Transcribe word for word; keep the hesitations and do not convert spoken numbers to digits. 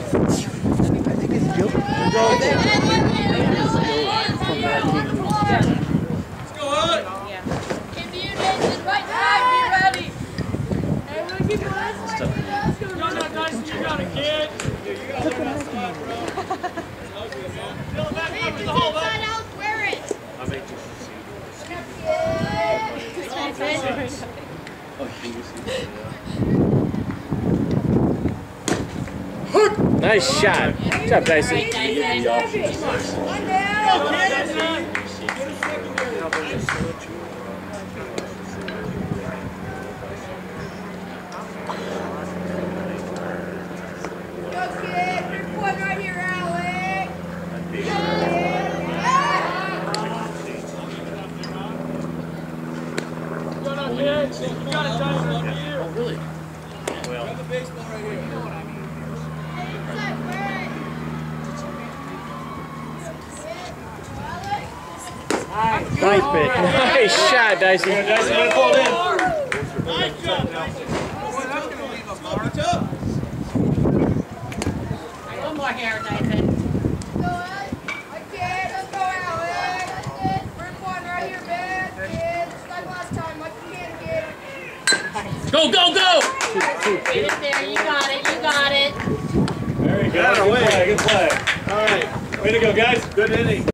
think it's Joe. Nice shot. Good job, Dicey. Oh, really? Well, the baseball right here. You know what I mean? Nice pitch. Nice shot, Dicey. Yeah, Dicey, get pulled in. Nice job, Dicey. One more here, Dyson. Go, go, go! Get it there, you got it, you got it. Very good. Good play, good play. All right. Way to go, guys. Good inning.